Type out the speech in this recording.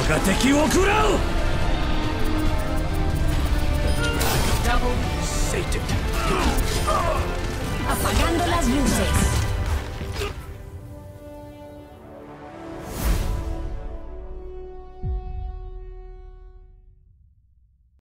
我が敵を食らう。 Apagando las luces.